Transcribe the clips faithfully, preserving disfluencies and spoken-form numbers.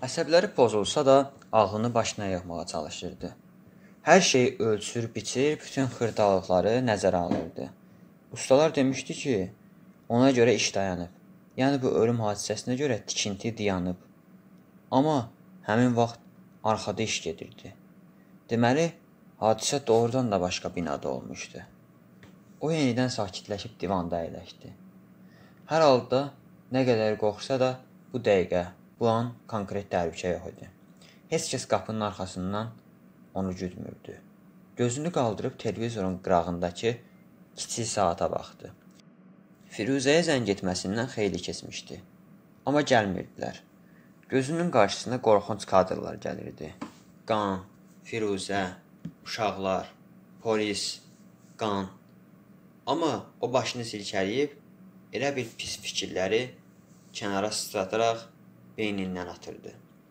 Əsəbləri pozulsa da ağlını başına yığmağa çalışırdı. Hər şeyi ölçür, biçir, bütün xırdalıqları nəzərə alırdı. Ustalar demişdi ki, ona görə iş dayanıb. Yəni bu ölüm hadisəsinə görə tikinti dayanıb. Amma həmin vaxt arxada iş gedirdi. Deməli, hadisə doğrudan da başqa binada olmuşdu. O yenidən sakitləşib divanda əyləşdi. Hər halda nə qədər qorxsa da bu dəqiqə, bu an konkret təhlükə yox idi. Heç kəs qapının arxasından onu güdmürdü. Gözünü qaldırıb televizorun qırağındakı kiçik saata baxdı. Firuzəyə zəng etməsindən xeyli keçmişdi. Amma gəlmirdilər. Gözünün qarşısına qorxunc kadrlar gəlirdi. Qan, Firuzə, uşaqlar, polis, qan. Amma o başını silkələyib elə bir pis fikirləri kənara sıçradaraq beynindən atırdı.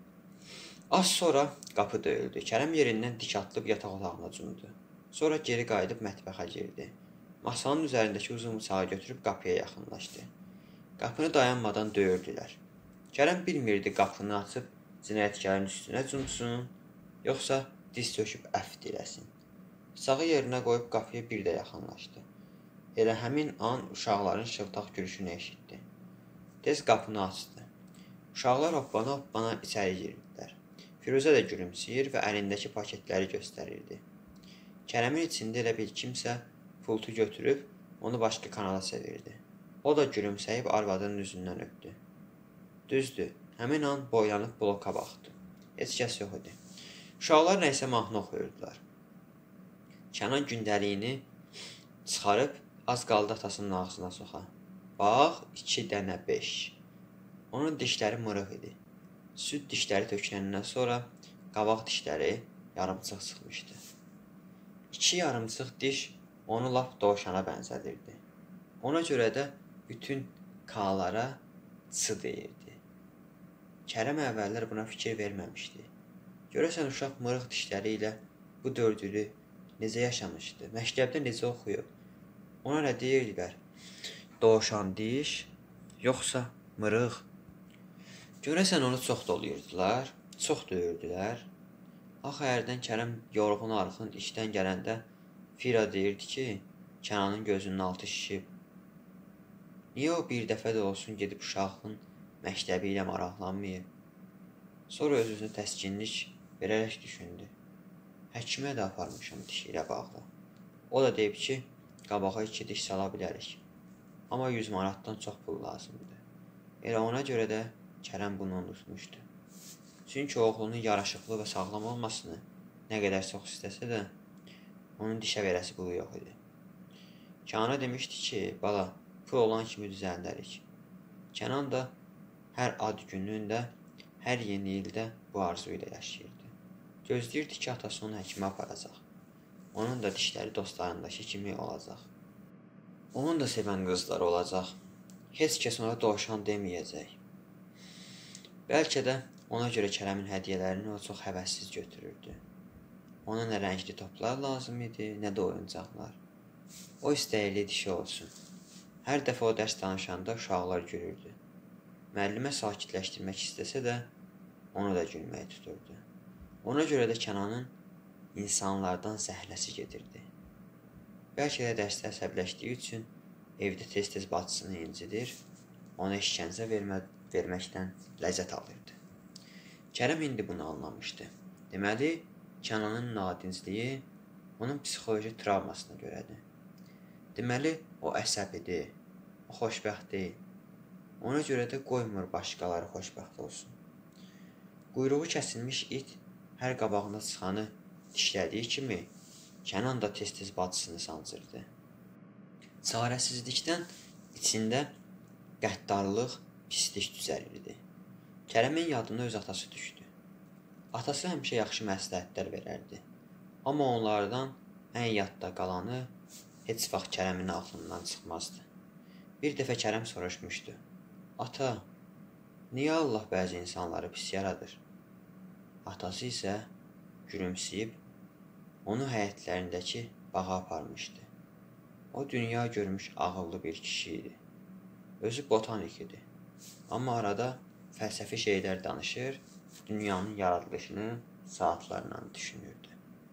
Az sonra qapı döyüldü. Kərəm yerindən dik atılıb yataq otağına cumdu. Sonra geri qayıdıb mətbəxə girdi. Masanın üzərindəki uzun bıçağı götürüb qapıya yaxınlaşdı. Qapını dayanmadan döyürdülər. Kərəm bilmirdi qapını açıb cinayətkarın üstünə cumsun, yoxsa diz çöküb əfv diləsin. Bıçağı yerinə qoyub qapıya bir də yaxınlaşdı. Elə həmin an uşaqların şıltaq gülüşünü eşitdi. Tez qapını açdı. Uşaqlar hoppana-hoppana içəri girdilər. Firuzə də gülümsəyir və əlindəki paketləri göstərirdi. Kərəmin içində elə bir kimsə pultu götürüb onu başqa kanala çevirdi. O da gülümsəyib arvadının üzündən öpdü. Düzdür, həmin an boylanıb bloka baxdı. Heç kəs yox idi. Uşaqlar nəysə mahnı oxuyurdular. Kənan gündəliyini çıxarıb az qaldı atasının ağzına soxa. Bax, iki dənə beş. Onun dişləri mırıq idi. Süd dişləri töküləndən sonra qabaq dişləri yarımçıq çıxmışdı. İki yarımçıq diş onu lap dovşana bənzədirdi. Ona görə də bütün K-lara ç deyirdi. Kərəm əvvəllər buna fikir verməmişdi. Görəsən uşaq mırıq dişləri ilə bu dördülü necə yaşamışdı, məktəbdə necə oxuyub. Ona nə deyirdilər? Dovşan diş, yoxsa mırıq? Görəsən onu çox doluyurdular, çox döyürdülər. Axı hərdən Kərəm yorğun arxın işdən gələndə Fira deyirdi ki, Kənanın gözünün altı şişib. Niyə o bir dəfə də olsun gedib uşağın məktəbi ilə maraqlanmayıb? Sonra öz-özünə təskinlik verərək düşündü. Həkimə də aparmışam dişi ilə bağlı. O da deyib ki, qabağa iki diş sala bilərik. Amma yüz manatdan çox pul lazımdır. Elə ona görə də Kərəm bunu unutmuşdu. Çünki oğlunun yaraşıqlı və sağlam olmasını nə qədər çox istəsə də, onun dişə verəsi pulu yox idi. Kənana demişdi ki, bala, pul olan kimi düzəldərik. Kənan da hər ad günündə, hər yeni ildə bu arzu ilə yaşayırdı. Gözləyirdi ki, atası onu həkimə aparacaq. Onun da dişləri dostlarındakı kimi olacaq. Onun da sevən qızları olacaq. Heç kəs ona dovşan deməyəcək. Bəlkə də ona görə Kərəmin hədiyyələrini o çox həvəssiz götürürdü. Ona nə rəngli toplar lazım idi, nə də oyuncaqlar. O istəyirli dişi olsun. Hər dəfə o dərs danışanda uşaqlar gülürdü. Müəllimə sakitləşdirmək istəsə də, onu da gülməyi tuturdu. Ona görə də Kənanın insanlardan zəhləsi gedirdi. Bəlkə də dərsdə əsəbləşdiyi üçün evdə tez-tez bacısını incidir, ona işgəncə vermə, verməkdən ləzzət alırdı. Kərəm indi bunu anlamışdı. Deməli, Kənanın nadincliyi onun psixoloji travmasına görədir. Deməli, o əsəbidir, o xoşbəxt deyil. Ona görə də qoymur başqaları xoşbəxt olsun. Quyruğu kəsilmiş it hər qabağına çıxanı dişlədiyi kimi Kənan da tez-tez bacısını sancırdı. Çarəsizlikdən içində qəddarlıq, pislik düzəlirdi. Kərəmin yadına öz atası düşdü. Atası həmişə yaxşı məsləhətlər verərdi. Amma onlardan ən yadda qalanı heç vaxt Kərəmin ağlından çıxmazdı. Bir dəfə Kərəm soruşmuşdu. Ata, niyə Allah bəzi insanları pis yaradır? Atası isə gülümsəyib onu həyətlərindəki bağa aparmışdı. O dünya görmüş ağıllı bir kişi idi. Özü botanik idi. Amma arada fəlsəfi şeylər danışır, dünyanın yaradılışını saatlarla düşünürdü.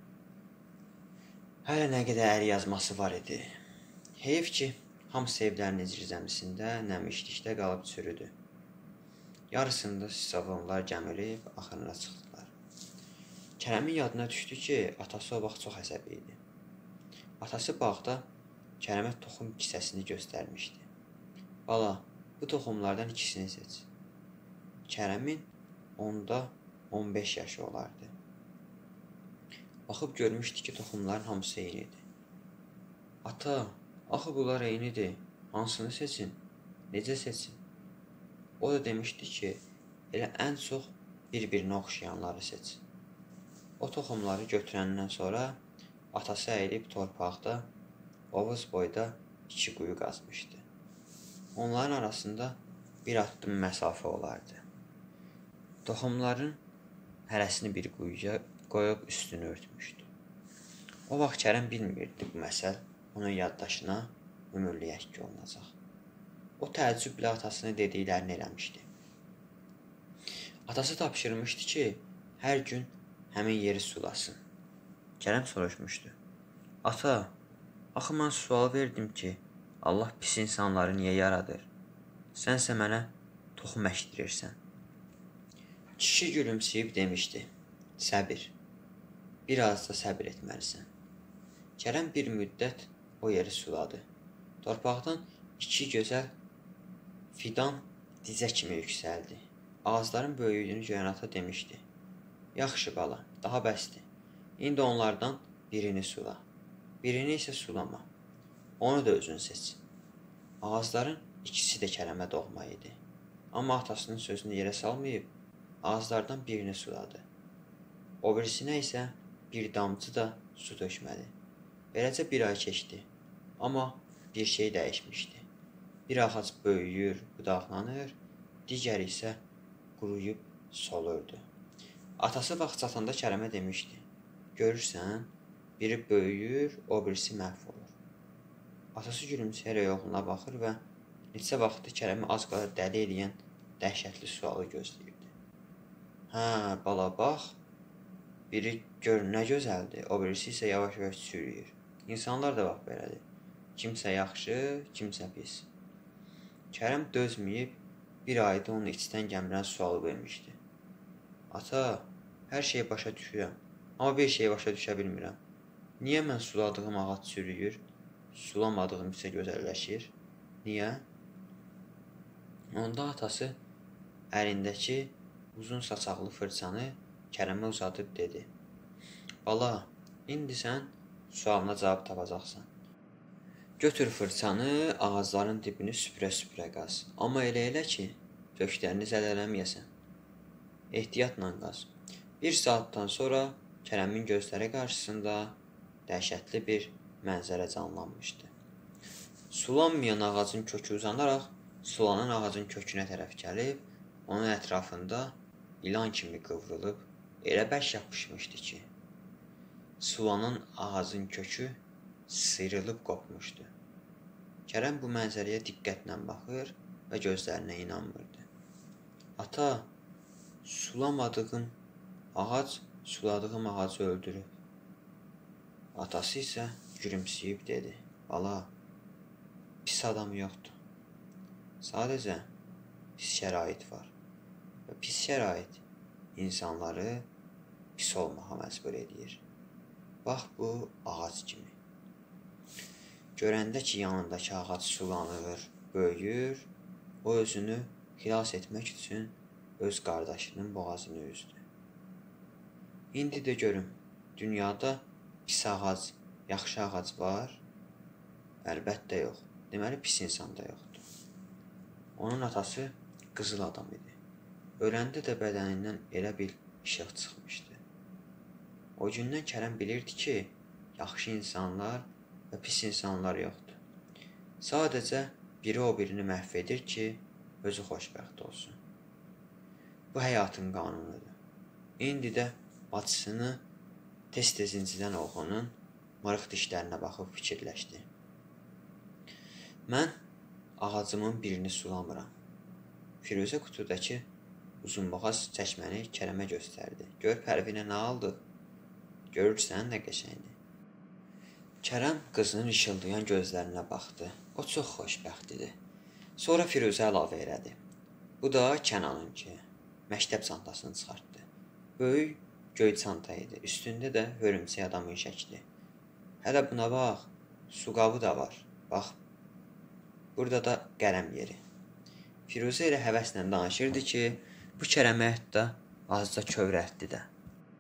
Hələ nə qədər əl yazması var idi. Heyf ki, hamısı evlərinin zirzəmisində, nəmişlikdə qalıb çürüdü. Yarısında sisavonlar gəmirib, axırına çıxdılar. Kərəmin yadına düşdü ki, atası o vaxt çox əsəbi idi. Atası bağda Kərəmə toxum kisəsini göstərmişdi. Bala, bu toxumlardan ikisini seç. Kərəmin onda on beş yaşı olardı. Baxıb görmüşdü ki, toxumların hamısı eynidir. Ata, axı bunlar eynidir. Hansını seçin? Necə seçin? O da demişdi ki, elə ən çox bir-birinə oxşayanları seç. O toxumları götürəndən sonra atası əyilib torpaqda, ovuz boyda iki quyu qazmışdı. Onların arasında bir addım məsafə olardı. Toxumların hərəsini bir quyuya qoyub üstünü örtmüşdü. O vaxt Kərəm bilmirdi bu məsəl onun yaddaşına ömürlük əkki olunacaq. O təəccüblə atasının dediklərini eləmişdi. Atası tapşırmışdı ki, hər gün həmin yeri sulasın. Kərəm soruşmuşdu. Ata, axı mən sual verdim ki, Allah pis insanları niyə yaradır? Sənsə mənə toxum əkdirirsən. Kişi gülümsəyib demişdi. Səbir. Biraz da səbir etməlisən. Kərəm bir müddət o yeri suladı. Torpaqdan iki gözəl fidan dizə kimi yüksəldi. Ağacların böyüklüyünü görən ata demişdi. Yaxşı bala, daha bəsdir. İndi onlardan birini sula. Birini isə sulama. Onu da özün seç. Ağacların ikisi də Kərəmə doğma idi. Amma atasının sözünü yerə salmayıb, ağaclardan birini suladı. O birisinə isə bir damcı da su tökmədi. Beləcə bir ay keçdi. Amma bir şey dəyişmişdi. Bir ağac böyüyür, budaqlanır, digəri isə quruyub solurdu. Atası vaxt çatanda Kərəmə demişdi. Görürsən, biri böyüyür, o birisi məhv olur. Atası gülümsəyərək oğluna baxır və neçə vaxtı Kərəmi az qala dəli eləyən dəhşətli sualı gözləyirdi. Hə, bala bax, biri gör nə gözəldir, o birisi isə yavaş-yavaş çürüyür. İnsanlar da bax belədir. Kimsə yaxşı, kimsə pis. Kərəm dözməyib, bir ayda onu içdən gəmirən sualı vermişdi. Ata, hər şeyi başa düşürəm, amma bir şeyi başa düşə bilmirəm. Niyə mən suladığım ağac çürüyür, sulamadığım isə gözəlləşir? Niyə? Onda atası əlindəki uzun saçaqlı fırçanı Kərəmə uzadıb dedi. Bala, indi sən sualına cavab tapacaqsan. Götür fırçanı, ağacların dibini süpürə-süpürə qaz. Amma elə elə ki, köklərini zədələməyəsən. Ehtiyatla qaz. Bir saatdan sonra Kərəmin gözləri qarşısında dəhşətli bir mənzərə canlanmışdı. Sulanmayan ağacın kökü uzanaraq, sulanan ağacın kökünə tərəf gəlib, onun ətrafında ilan kimi qıvrılıb, elə bərk yapışmışdı ki, sulanan ağacın kökü sıyrılıb qopmuşdu. Kərəm bu mənzərəyə diqqətlə baxır və gözlərinə inanmırdı. Ata, sulamadığım ağac suladığım ağacı öldürüb. Atası isə gülümsəyib dedi. Bala, pis adam yoxdur. Sadəcə pis şərait var. Və pis şərait insanları pis olmağa məcbur edir. Bax bu ağac kimi. Görəndə ki, yanındakı ağac sulanır, böyüyür, o özünü xilas etmək üçün öz qardaşının boğazını üzdü. İndi də görüm, dünyada pis ağac, yaxşı ağac var? Əlbəttə yox. Deməli, pis insan da yoxdur. Onun atası qızıl adam idi. Öləndə də bədənindən elə bil işıq çıxmışdı. O gündən Kərəm bilirdi ki, yaxşı insanlar və pis insanlar yoxdur. Sadəcə biri o birini məhv edir ki, özü xoşbəxt olsun. Bu həyatın qanunudur. İndi də bacısını tez-tez incidən oğlunun mırıq dişlərinə baxıb fikirləşdi. Mən ağacımın birini sulamıram. Firuzə qutudakı uzunboğaz çəkməni Kərəmə göstərdi. Gör Pərvinə nə aldıq? Görürsən nə qəşəngdir. Kərəm qızının işıldayan gözlərinə baxdı. O çox xoşbəxt idi. Sonra Firuzə əlavə elədi. Bu da Kənanınki. Məktəb çantasını çıxartdı. Böyük göy çanta idi. Üstündə də hörümçək adamın şəkli. Hələ buna bax, su qabı da var. Bax, burada da qələm yeri. Firuzə ilə həvəslə danışırdı ki, bu Kərəmə hətta azca kövrətdi də.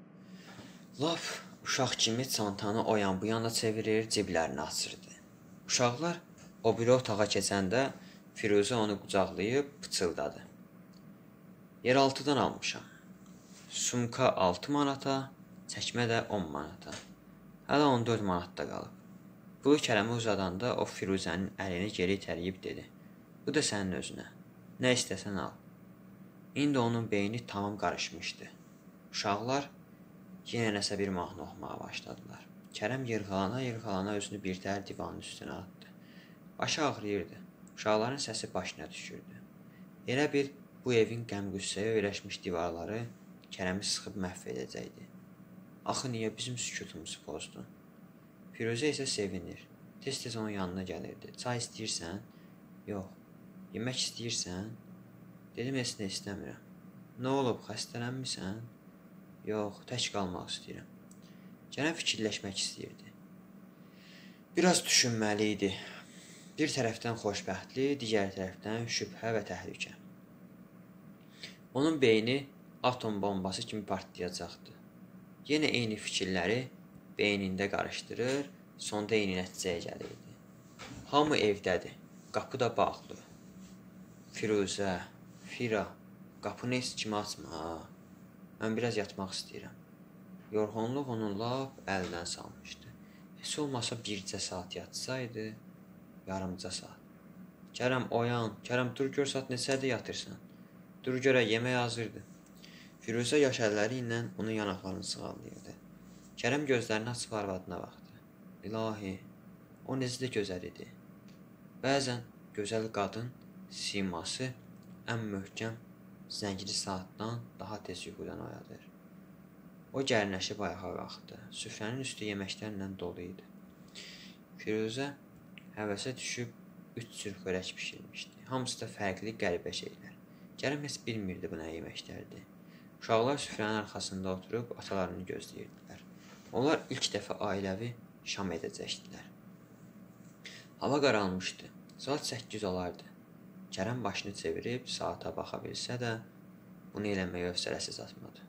Lap uşaq kimi çantanı o yan bu yana çevirir, ciblərini açırdı. Uşaqlar o biri otağa keçəndə Firuzə onu qucaqlayıb pıçıldadı. Yeraltıdan almışam. Sumka altı manata, çəkmə də on manata. Hələ on dörd manatda qalıb. Pulu Kərəmə uzadanda o Firuzənin əlini geri itələyib dedi. Bu da sənin özünə. Nə istəsən al. İndi onun beyni tamam qarışmışdı. Uşaqlar yenə nəsə bir mahnı oxumağa başladılar. Kərəm yırğalana-yırğalana özünü birtəhər divanın üstünə atdı. Başı ağrıyırdı. Uşaqların səsi başına düşürdü. Elə bir bu evin qəm-qüssəyə öyrəşmiş divarları Kərəmi sıxıb məhv edəcəkdi. Axı niyə bizim sükutumuzu pozdun? Firuzə isə sevinir. Tez-tez onun yanına gəlirdi. Çay istəyirsən? Yox. Yemək istəyirsən? Dedim, heç nə istəmirəm. Nə olub, xəstələnmirsən? Yox, tək qalmaq istəyirəm. Kərəm fikirləşmək istəyirdi. Biraz düşünməli idi. Bir tərəfdən xoşbəxtlik, digər tərəfdən şübhə və təhlükə. Onun beyni atom bombası kimi partlayacaqdı. Yenə eyni fikirləri beynində qarışdırır, sonda eyni nəticəyə gəlirdi. Hamı evdədir, qapı da bağlı. Firuzə, Fira, qapını heç kimi açma, ha. Mən biraz yatmaq istəyirəm. Yorğunluq onun lap əldən salmışdı. Heç olmasa bircə saat yatsaydı, yarımca saat. Kərəm oyan, Kərəm dur gör saat neçədə yatırsan. Dur görə yemək hazırdır. Firuzə yaş əlləri ilə onun yanaqlarını sığallayırdı. Kərəm gözlərini açıb arvadına baxdı. İlahi, o necə də gözəl idi. Bəzən gözəl qadın siması ən möhkəm zəngli saatdan daha tez yuxudan oyadır. O gərnəşib ayağa qalxdı. Süfrənin üstü yeməklərlə dolu idi. Firuzə həvəsə düşüb üç cür xörək bişirmişdi. Hamısı da fərqli qəribə şeylər. Kərəm heç bilmirdi bu nə yeməklərdi. Uşaqlar süfrənin arxasında oturub atalarını gözləyirdilər. Onlar ilk dəfə ailəvi şam edəcəkdilər. Hava qaralmışdı. Saat səkkiz olardı. Kərəm başını çevirib saata baxa bilsə də, bunu eləməyə hövsələsi çatmadı.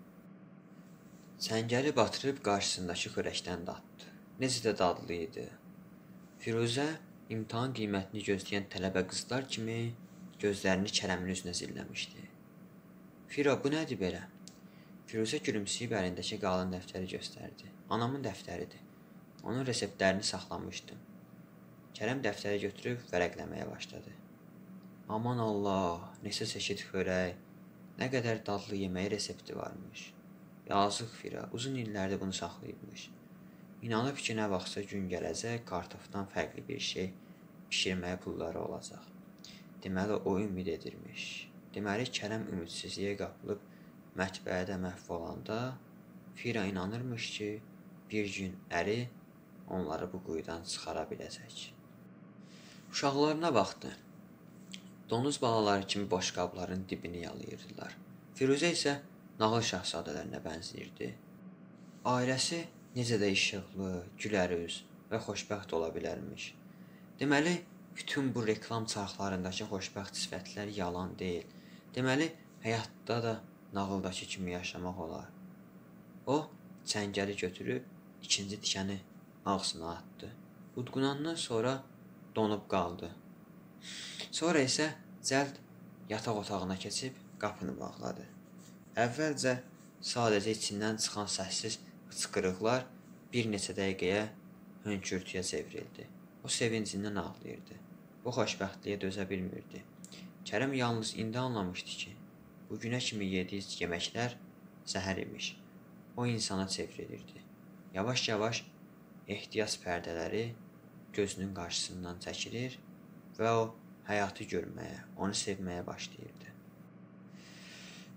Çəngəli batırıb qarşısındakı xörəkdən datdı. Necə də dadlı idi. Firuzə imtahan qiymətini gözləyən tələbə qızlar kimi gözlərini Kərəmin üzünə zilləmişdi. Fira, bu nədir belə? Firuzə gülümsəyib əlindəki qalın dəftəri göstərdi. Anamın dəftəridir. Onun reseptlərini saxlamışdım. Kərəm dəftəri götürüb vərəqləməyə başladı. Aman Allah, neçə çeşid xörək, nə qədər dadlı yemək resepti varmış. Yazıq Fira, uzun illərdir bunu saxlayıbmış. İnanıb ki, nə vaxtsa gün gələcək, kartofdan fərqli bir şey pişirməyə pulları olacaq. Deməli, o ümid edirmiş. Deməli, Kərəm ümidsizliyə qapılıb mətbəədə məhv olanda Fira inanırmış ki, bir gün əri onları bu quyudan çıxara biləcək. Uşaqlarına baxdı. Donuz balaları kimi boşqabların dibini yalayırdılar. Firuzə isə nağıl şahzadələrinə bənzəyirdi. Ailəsi necə də işıqlı, gülərüz və xoşbəxt ola bilərmiş. Deməli, bütün bu reklam çarxlarındakı xoşbəxt sifətlər yalan deyil. Deməli, həyatda da nağıldakı kimi yaşamaq olar. O, çəngəli götürüb ikinci tikəni ağzına atdı. Udqunandan sonra donub qaldı. Sonra isə cəld yataq otağına keçib qapını bağladı. Əvvəlcə sadəcə içindən çıxan səssiz hıçqırıqlar bir neçə dəqiqəyə hönkürtüyə çevrildi. O sevincindən ağlayırdı. Bu xoşbəxtliyə dözə bilmirdi. Kərəm yalnız indi anlamışdı ki, bu günə kimi yediyi yeməklər zəhər imiş. O insana çevrilirdi. Yavaş-yavaş ehtiyac pərdələri gözünün qarşısından çəkilir və o həyatı görməyə, onu sevməyə başlayırdı.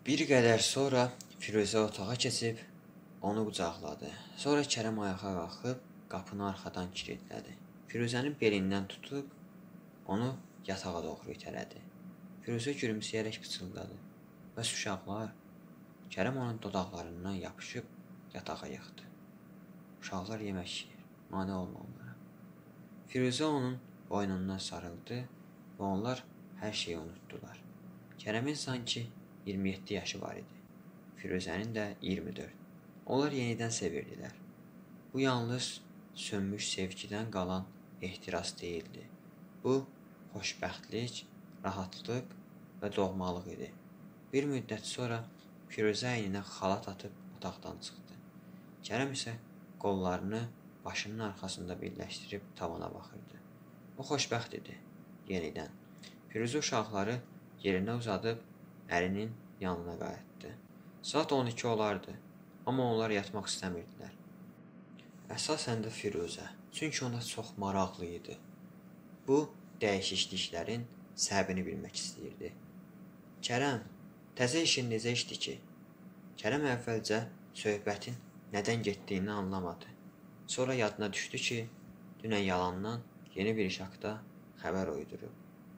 Bir qədər sonra Firuzə otağa keçib onu qucaqladı. Sonra Kərəm ayağa qalxıb qapını arxadan kilitlədi. Firuzənin belindən tutub onu yatağa doğru itələdi. Firuzə gülümsəyərək pıçıldadı. Bəs uşaqlar? Kərəm onun dodaqlarından yapışıb yatağa yıxdı. Uşaqlar yemək yeyir, mane olma onlara. Firuzə onun boynundan sarıldı və onlar hər şeyi unutdular. Kərəmin sanki iyirmi yeddi yaşı var idi. Firuzənin də iyirmi dörd. Onlar yenidən sevirdilər. Bu yalnız sönmüş sevgidən qalan ehtiras deyildi. Bu, xoşbəxtlik, rahatlıq və doğmalıq idi. Bir müddət sonra Firuzə əyninə xalat atıb otaqdan çıxdı. Kərəm isə qollarını başının arxasında birləşdirib tavana baxırdı. O xoşbəxt idi, yenidən. Firuzə uşaqları yerinə uzadıb ərinin yanına qayıtdı. Saat on iki olardı, amma onlar yatmaq istəmirdilər. Əsasən də Firuzə, çünki ona çox maraqlı idi. Bu, dəyişikliklərin səbəbini bilmək istəyirdi. Kərəm, təzə işin necə işdi ki? Kərəm əvvəlcə söhbətin nədən getdiyini anlamadı. Sonra yadına düşdü ki, dünən yalandan yeni bir iş haqqında xəbər uydurub.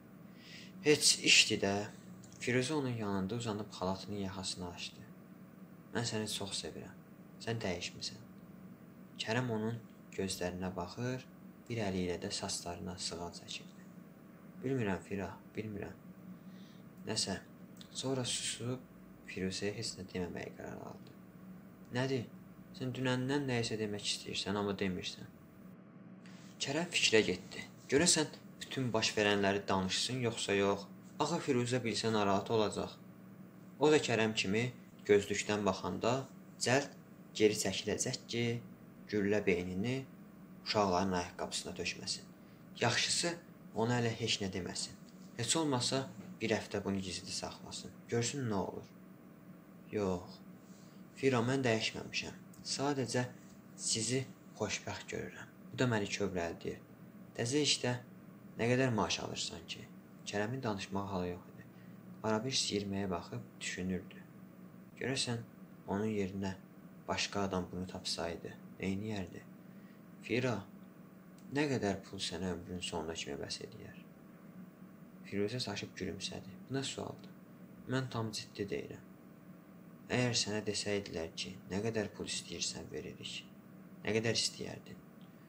Heç işdi də. Firuzə onun yanında uzanıb xalatının yaxasını açdı. Mən səni çox sevirəm. Sən dəyişmisən. Kərəm onun gözlərinə baxır, bir əli ilə də saçlarına sığal çəkirdi. Bilmirəm Fira, bilmirəm. Nəsə, sonra susub Firuzəyə heç nə deməməyə qərar aldı. Nədir? Sən dünəndən nəyisə demək istəyirsən, amma demirsən. Kərəm fikrə getdi. Görəsən bütün baş verənləri danışsın, yoxsa yox? Axı Firuzə bilsə narahat olacaq. O da Kərəm kimi gözlükdən baxanda cəld geri çəkiləcək ki, güllə beynini uşaqların ayaqqabısına tökməsin. Yaxşısı ona hələ heç nə deməsin. Heç olmasa bir həftə bunu gizli saxlasın. Görsün nə olur. Yox, Fira, mən dəyişməmişəm. Sadəcə sizi xoşbəxt görürəm. Bu da məni kövrəldir. Təzə işdə nə qədər maaş alırsan ki? Kərəmin danışmağa halı yox idi. Arabir siyirməyə baxıb düşünürdü. Görəsən, onun yerinə başqa adam bunu tapsaydı, neyniyərdi? Fira, nə qədər pul sənə ömrünün sonuna kimi bəs edər? Firuzə saçıb gülümsədi. Bu nə sualdır? Mən tam ciddi deyirəm. Əgər sənə desəydilər ki, nə qədər pul istəyirsən veririk, nə qədər istəyərdin?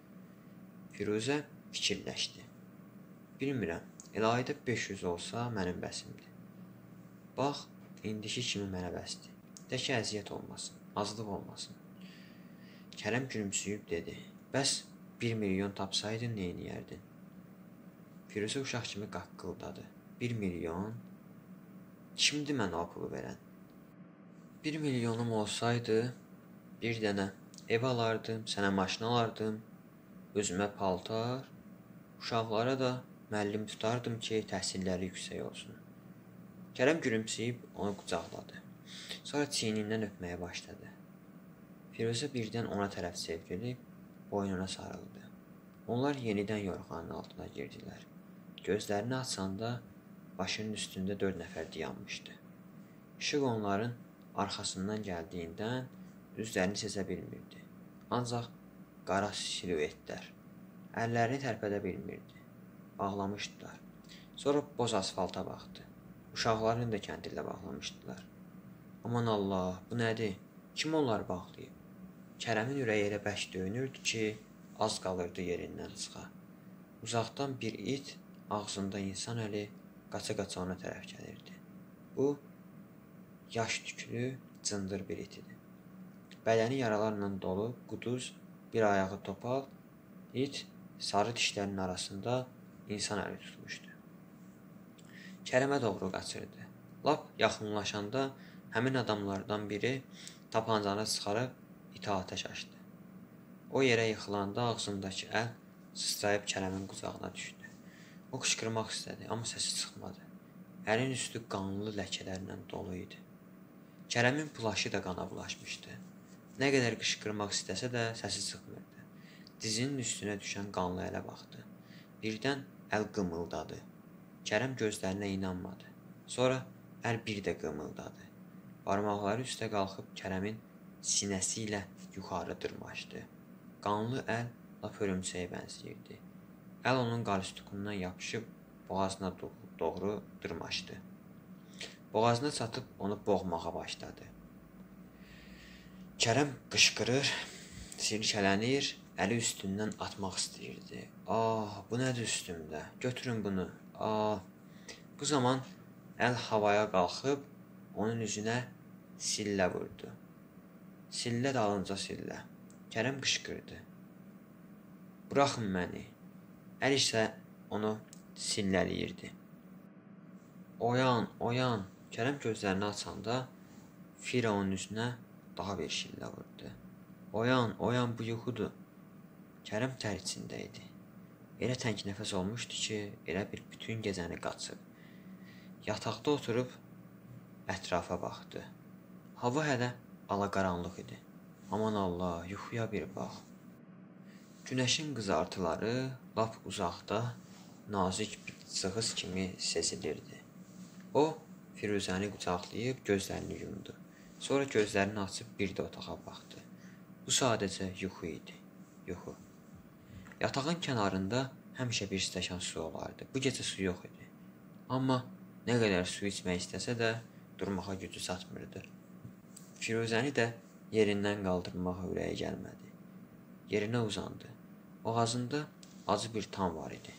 Firuzə fikirləşdi. Bilmirəm, elə ayda beş yüz olsa mənim bəsimdir. Bax, indiki kimi mənə bəsdir. De ki, əziyyət olmasın, azlıq olmasın. Kərəm gülümsüyüb dedi, bəs bir milyon tapsaydın neyniyərdin? Firuzə uşaq kimi qaqqıldadı. Bir milyon? Kimdir mənə o pulu verən? Bir milyonum olsaydı, bir dənə ev alardım, sənə maşın alardım, özümə paltar, uşaqlara da müəllim tutardım ki, təhsilləri yüksək olsun. Kərəm gülümsəyib onu qucaqladı. Sonra çiynindən öpməyə başladı. Firuzə birdən ona tərəf çevrilib, boynuna sarıldı. Onlar yenidən yorğanın altına girdilər. Gözlərini açanda başının üstündə dörd nəfər dayanmışdı. İşıq onların arxasından gəldiyindən üzlərini sezə bilmirdi. Ancaq qara siluetlər. Əllərini tərpədə bilmirdi. Bağlamışdılar. Sonra boz asfalta baxdı. Uşaqlarını da kəndirlə bağlamışdılar. Aman Allah, bu nədir? Kim onları bağlayıb? Kərəmin ürəyi elə bərk döyünürdü ki, az qalırdı yerindən çıxa. Uzaqdan bir it, ağzında insan əli qaça-qaça ona tərəf gəlirdi. Bu, yaş tüklü, cındır bir it idi. Bədəni yaralarla dolu, quduz, bir ayağı topal, it sarı dişlərinin arasında insan əli tutmuşdu. Kərəmə doğru qaçırdı. Lap yaxınlaşanda həmin adamlardan biri tapancanı çıxarıb itə atəş açdı. O yerə yıxılanda ağzındakı əl sıçrayıb Kərəmin qucağına düşdü. O qışqırmaq istədi, amma səsi çıxmadı. Əlin üstü qanlı ləkələrlə dolu idi. Kərəmin plaşı da qana bulaşmışdı. Nə qədər qışqırmaq istəsə də səsi çıxmırdı. Dizinin üstünə düşən qanlı ələ baxdı. Birdən əl qımıldadı. Kərəm gözlərinə inanmadı. Sonra əl bir də qımıldadı. Barmaqları üstə qalxıb Kərəmin sinəsi ilə yuxarı dırmaşdı. Qanlı əl lap hörümçəyə bənzəyirdi. Əl onun qalstukundan yapışıb boğazına doğru dırmaşdı. Boğazına çatıb onu boğmağa başladı. Kərəm qışqırır, silkələnir, əli üstündən atmaq istəyirdi. Ah, bu nədir üstümdə? Götürün bunu. Ah. Bu zaman əl havaya qalxıb onun üzünə sillə vurdu. Sillə dalınca sillə. Kərəm qışqırdı. Buraxın məni. Əl isə onu sillələyirdi. Oyan, oyan. Kərəm gözlərini açanda Fira onun üzünə daha bir şillə vurdu. Oyan, oyan, bu yuxudur. Kərəm tər içində idi. Elə tənk nəfəs olmuşdu ki, elə bir bütün gecəni qaçıb. Yataqda oturub ətrafa baxdı. Hava hələ alaqaranlıq idi. Aman Allah, yuxuya bir bax. Günəşin qızartıları lap uzaqda nazik bir cığız kimi sezilirdi. O, Firuzəni qucaqlayıb gözlərini yumdu. Sonra gözlərini açıb bir də otağa baxdı. Bu sadəcə yuxu idi. Yuxu. Yatağın kənarında həmişə bir stəkan su olardı. Bu gecə su yox idi. Amma nə qədər su içmək istəsə də durmağa gücü çatmırdı. Firuzəni də yerindən qaldırmağa ürəyi gəlmədi. Yerinə uzandı. Boğazında acı bir tam var idi.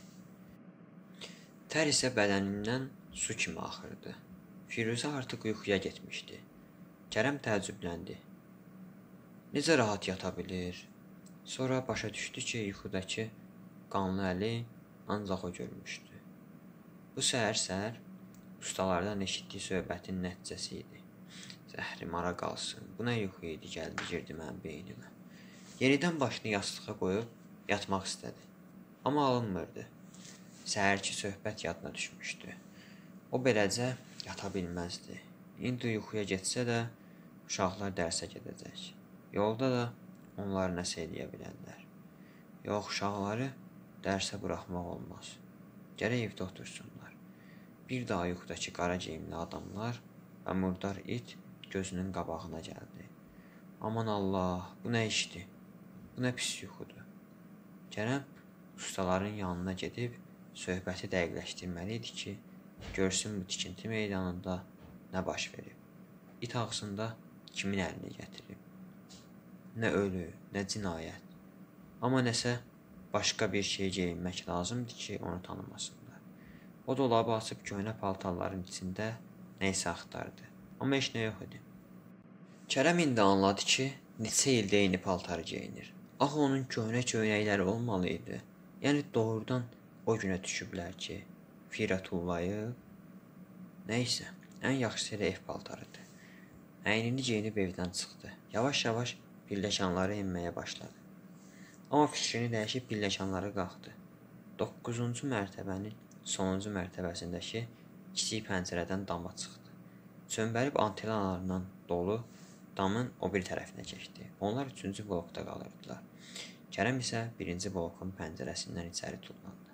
Tər isə bədənindən su kimi axırdı. Firuzə artıq yuxuya getmişdi. Kərəm təəccübləndi. Necə rahat yata bilir? Sonra başa düşdü ki, yuxudakı qanlı əli ancaq o görmüşdü. Bu səhər-səhər ustalardan eşitdiyi söhbətin nəticəsi idi. Zəhrimara qalsın. Bu nə yuxu idi, gəldi, girdi mənim beynimə. Yenidən başını yastığa qoyub yatmaq istədi. Amma alınmırdı. Səhərki söhbət yadına düşmüşdü. O beləcə yata bilməzdi. İndi yuxuya getsə də uşaqlar dərsə gedəcək. Yolda da onlar nəsə eləyə bilərlər. Yox, uşaqları dərsə buraxmaq olmaz. Gərək evdə otursunlar. Bir daha yuxudakı qara geyimli adamlar və murdar it gözünün qabağına gəldi. Aman Allah, bu nə işdir? Bu nə pis yuxudur? Kərəm ustaların yanına gedib söhbəti dəqiqləşdirməli idi ki, görsün bu tikinti meydanında nə baş verib. İt ağzında kimin əlini gətirib? Nə ölü, nə cinayət. Amma nəsə başqa bir şey geyinmək lazımdır ki, onu tanımasınlar. O dolabı açıb köhnə paltarların içində nə isə axtardı. Amma heç nə yox idi. Kərəm indi anladı ki, neçə ildə eyni paltarı geyinir. Axı onun köhnə köynəkləri olmalı idi. Yəni doğrudan o günə düşüblər ki, Fira tullayıb. Nəysə, ən yaxşısı elə ev paltarıdır. Əynini geyinib evdən çıxdı. Yavaş-yavaş pilləkanları enməyə başladı. Amma fikrini dəyişib pilləkanları qalxdı. doqquzuncu mərtəbənin sonuncu mərtəbəsindəki kiçik pəncərədən dama çıxdı. Çömbəlib antenalarından dolu damın o bir tərəfinə keçdi. Onlar üçüncü blokda qalırdılar. Kərəm isə birinci blokun pəncərəsindən içəri tullandı.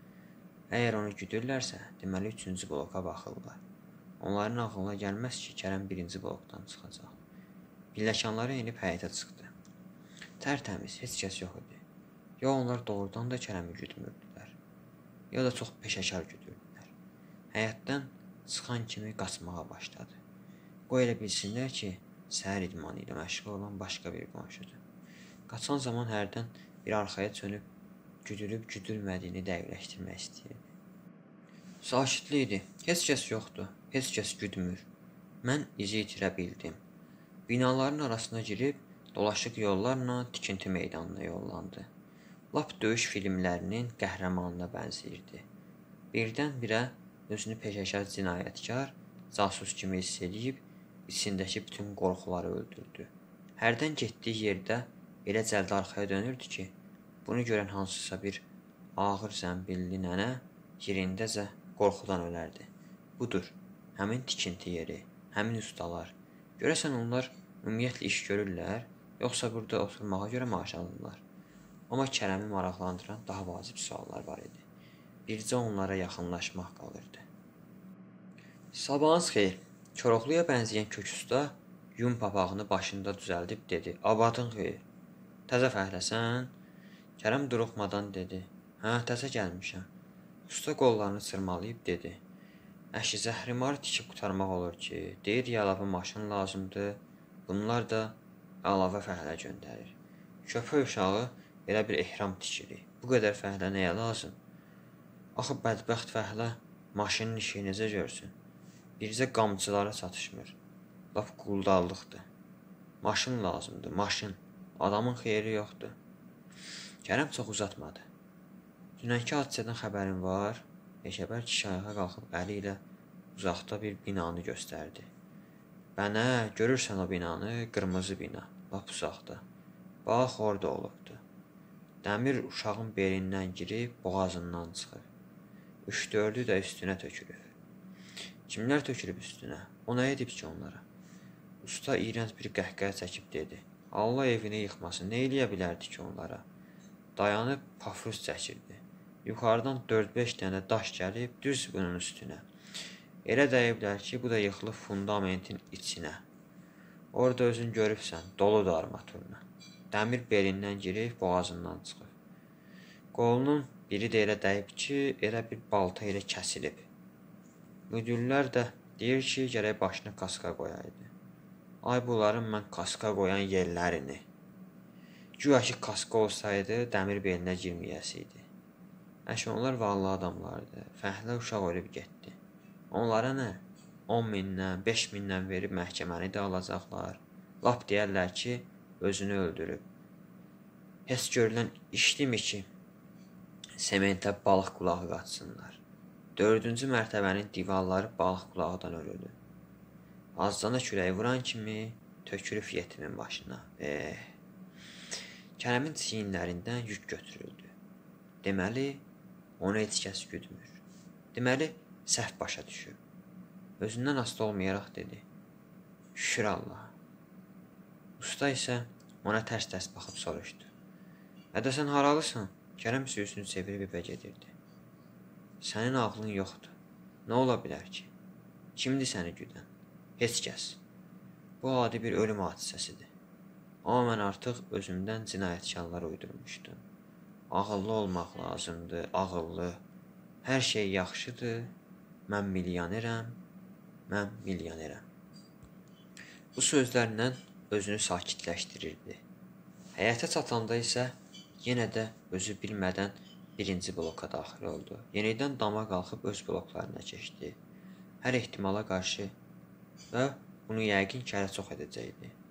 Əgər onu güdürlərsə, deməli üçüncü bloka baxırlar. Onların ağlına gəlməz ki, Kərəm birinci blokdan çıxacaq. Pilləkanları enib həyətə çıxdı. Tərtəmiz, heç kəs yox idi. Ya onlar doğrudan da Kərəmi güdmürdülər, ya da çox peşəkar güdürdülər. Həyətdən çıxan kimi qaçmağa başladı. Qoy elə bilsinlər ki, səhər idmanı ilə məşğul olan başqa bir qonşudur. Qaçan zaman hərdən bir arxaya çönüb, güdülüb güdülmədiyini dəqiqləşdirmək istəyirdi. Sakitlik idi, heç kəs yoxdur, heç kəs güdmür. Mən izi itirə bildim. Binaların arasına girib, dolaşıq yollarla tikinti meydanına yollandı. Lap döyüş filmlərinin qəhrəmanına bənzəyirdi. Birdən-birə özünü peşəkar cinayətkar, casus kimi hiss edib, içindəki bütün qorxuları öldürdü. Hərdən getdiyi yerdə elə cəldə arxaya dönürdü ki, bunu görən hansısa bir ağır zəmbilli nənə yerindəcə qorxudan ölərdi. Budur, həmin tikinti yeri, həmin ustalar. Görəsən onlar ümumiyyətlə iş görürlər, yoxsa burada oturmağa görə maaş alırlar? Amma Kərəmi maraqlandıran daha vacib suallar var idi. Bircə onlara yaxınlaşmaq qalırdı. Sabahınız xeyir. Koroğluya bənzəyən kök usta yun papağını başında düzəldib dedi: "Abadın xeyir. Təzə fəhləsən?" Kərəm duruxmadan dedi: "Hə, təzə gəlmişəm." Usta qollarını çırmalayıb dedi: "Əşi zəhrimarı tikib qurtarmaq olur ki, deyir əlavə maşın lazımdır. Bunlar da əlavə fəhlə göndərir. Köpək uşağı elə bir ehram tikirik. Bu qədər fəhlə nəyə lazım? Axı bədbəxt fəhlə maşının işini necə görsün? Bircə qamçılara çatışmır. Lap quldallıqdır. Maşın lazımdır, maşın. Adamın xeyri yoxdur." Kərəm çox uzatmadı. "Dünənki hadisədən xəbərin var?" Beşəbər kişi ayağa qalxıb əli ilə uzaqda bir binanı göstərdi. "Bənə, görürsən o binanı? Qırmızı bina, lap uzaqda. Bax, orada olubdu. Dəmir uşağın belindən girib boğazından çıxır. Üç-dördü də üstünə tökülüb." "Kimlər tökülüb üstünə? O nə edib ki onlara?" Usta iyrənc bir qəhqəhə çəkib dedi: "Allah evini yıxmasın, nə eləyə bilərdi ki onlara?" Dayanıb pafruz çəkirdi. Yuxarıdan dörd-beş dənə daş gəlib düz bunun üstünə. Elə dəyiblər ki, bu da yıxılıb fundamentin içinə. Orada özün görübsən, doludur armaturla. Dəmir belindən girib boğazından çıxıb. Qolunun biri də elə dəyib ki, elə bir balta ilə kəsilib. Müdürlər də deyir ki, gərək başına kaska qoyaydı. Ay bunların mən kaska qoyan yerlərini. Güya ki kaska olsaydı, dəmir belinə girməyəsiydi. Əşi onlar vallı adamlardı. Fəhlə uşaq ölüb getdi. Onlara nə? on mindən, beş mindən verib məhkəməni də alacaqlar. Lap deyərlər ki, özünü öldürüb. Heç görülən işdimi ki, sementə balıq qulağı qaçsınlar. Dördüncü mərtəbənin divarları balıq qulağıdan örülür. Azcana kürəyi vuran kimi tökülüb yetimin başına. Eh. Kərəmin çiyinlərindən yük götürüldü. Deməli, onu heç kəs güdmür. Deməli, səhv başa düşüb. Özündən asılı olmayaraq dedi: "Şükür Allah." Usta isə ona tərs-tərs baxıb soruşdu: "Ədə sən haralısan?" Kərəm sürüsünü çevirib evə gedirdi. "Sənin ağlın yoxdur. Nə ola bilər ki? Kimdir səni güdən? Heç kəs. Bu adi bir ölüm hadisəsidir. Amma mən artıq özümdən cinayətkarlar uydurmuşdum. Ağıllı olmaq lazımdır, ağıllı. Hər şey yaxşıdır. Mən milyonerəm, mən milyonerəm." Bu sözlərlə özünü sakitləşdirirdi. Həyətə çatanda isə yenə də özü bilmədən birinci bloka daxil oldu. Yenidən dama qalxıb öz bloklarına keçdi. Hər ehtimala qarşı və bunu yəqin ki, hələ çox edəcəkdi.